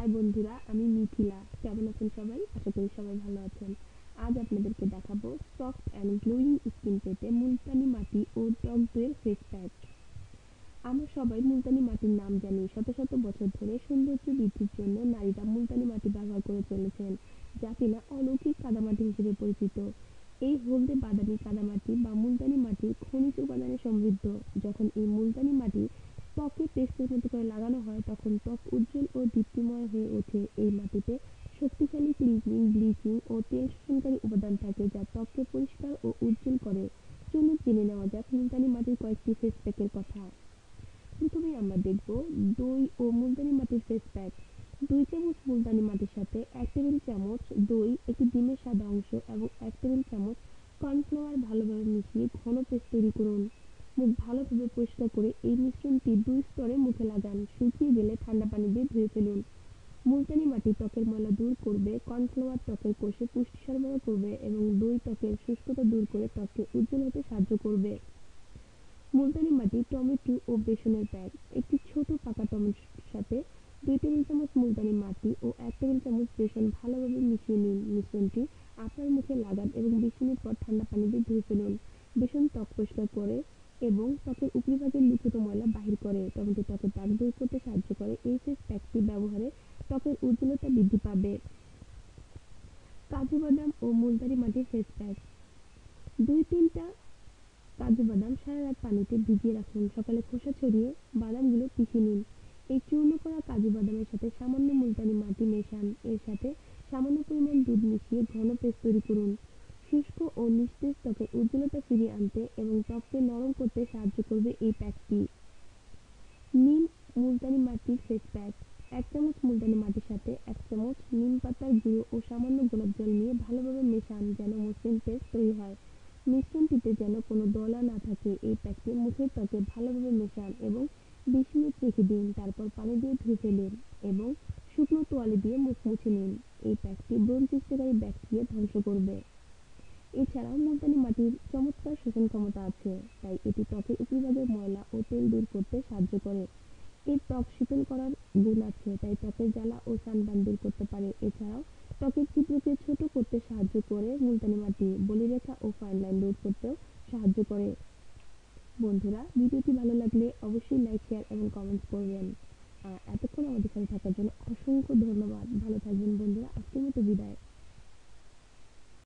High বন্ধুরা, আমি মিথিলা। কেমন আছেন সবাই? আশা করি সবাই ভালো আছেন। আজ আপনাদেরকে দেখাবো সফট অ্যান্ড গ্লোয়িং স্কিন পেতে মুলতানি মাটি ও টক দইয়ের ফেস প্যাক। আমরা সবাই মুলতানি মাটির নাম জানি। শত শত বছর ধরে সৌন্দর্য বৃদ্ধির জন্য নারীরা মুলতানি মাটি ব্যবহার করে চলেছেন, যা কিনা অলৌকিক কাদামাটি হিসেবে পরিচিত। এই হলদে বাদামি কাদামাটি বা মুলতানি মাটি খনিজ উপাদানে সমৃদ্ধ। যখন এই মুলতানি মাটি ত্বকে পেস্টের মতো করে লাগানো হয়, তখন ত্বক উজ্জ্বল ও দীপ্তিময় হয়ে ওঠে। এই মাটিতে শক্তিশালী ক্লিনজিং, ব্লিচিং ও তেল শোষণকারী উপাদান থাকে, যা ত্বককে পরিষ্কার ও উজ্জ্বল করে। চলুন জেনে নেওয়া যাক মুলতানি মাটির কয়েকটি ফেস প্যাকের কথা। প্রথমেই আমরা দেখব দই ও মুলতানি মাটির ফেস প্যাক। 2 চামচ মুলতানি মাটির সাথে 1 টেবিল চামচ দই, একটি ডিমের সাদা অংশ এবং 1 টেবিল চামচ কর্নফ্লাওয়ার ভালোভাবে মিশিয়ে ঘন পেস্ট তৈরি করুন। মুখ ভালোভাবে পরিষ্কার করে এই মিশ্রণটি 2 স্তরে মুখে লাগান। শুকিয়ে গেলে ঠান্ডা পানি দিয়ে ধুয়ে ফেলুন। মুলতানি মাটি ত্বকের ময়লা দূর করবে, কর্নফ্লাওয়ার ত্বকের কোষে পুষ্টি সরবরাহ করবে এবং দই ত্বকের শুষ্কতা দূর করে ত্বককে উজ্জ্বল হতে সাহায্য করবে। মুলতানি মাটি টমেটো ও বেসনের প্যাক। একটি ছোট পাকা টমেটোর সাথে 2 টেবিল চামচ মুলতানি মাটি ও 1 টেবিল চামচ বেসন ভালোভাবে মিশিয়ে নিন। মিশ্রণটি আপনার মুখে লাগান এবং 20 মিনিট পর ঠান্ডা পানি দিয়ে ধুয়ে ফেলুন। বেসন ত্বক পরিষ্কার করে এবং ত্বকের উপরিভাগের লুকিত ময়লা বাহির করে। টমেটো ত্বকের দাগ দূর করতে সাহায্য করে। এই ফেস প্যাকটি ব্যবহারে ত্বকের উজ্জ্বলতা বৃদ্ধি পাবে। কাজু বাদাম ও মুলতানি মাটির ফেস প্যাক। 2-3টা কাজু বাদাম সারা রাত পানিতে ভিজিয়ে রাখুন। সকালে খোসা ছড়িয়ে বাদামগুলো পিষে নিন। এই চূর্ণ করা কাজু বাদামের সাথে সামান্য মুলতানি মাটি মেশান। এর সাথে সামান্য পরিমাণ দুধ মিশিয়ে ঘন পেস্ট তৈরি করুন। শুষ্ক ও নিস্তেজ ত্বকের উজ্জ্বলতা ফিরিয়ে আনতে এবং ত্বককে নরম করতে সাহায্য করবে এই প্যাকটি। নিম মুলতানি মাটির ফেস প্যাক। 1 চামচ মুলতানি মাটির সাথে 1 চামচ নিম পাতার গুঁড়ো ও সামান্য গোলাপ জল নিয়ে ভালোভাবে মেশান যেন মসৃণ পেস্ট তৈরি হয়। মিশ্রণটিতে যেন কোনো দলা না থাকে। এই প্যাকটি মুখের ত্বকে ভালোভাবে মেশান এবং 20 মিনিট রেখে দিন। তারপর পানি দিয়ে ধুয়ে ফেলুন এবং শুকনো তোয়ালে দিয়ে মুখ মুছে নিন। এই প্যাকটি ব্রণ সৃষ্টিকারী ব্যাকটেরিয়া ধ্বংস করবে। এছাড়াও মুলতানি মাটির চমৎকার শোষণ ক্ষমতা আছে, তাই এটি ত্বকের উপরিভাগের ময়লা ও তেল দূর করতে সাহায্য করে। এর ত্বক শীতল করার গুণ আছে, তাই ত্বকের জ্বালা ও সানবার্ন দূর করতে পারে। এছাড়াও ত্বকের ছিদ্রকে ছোট করতে সাহায্য করে। মুলতানি মাটি বলিরেখা ও ফাইন লাইন দূর করতেও সাহায্য করে। বন্ধুরা, ভিডিওটি ভালো লাগলে অবশ্যই লাইক, শেয়ার এবং কমেন্টস করবেন। এতক্ষণ আমাদের সাথে থাকার জন্য অসংখ্য ধন্যবাদ। ভালো থাকবেন বন্ধুরা। আজকের মতো বিদায়।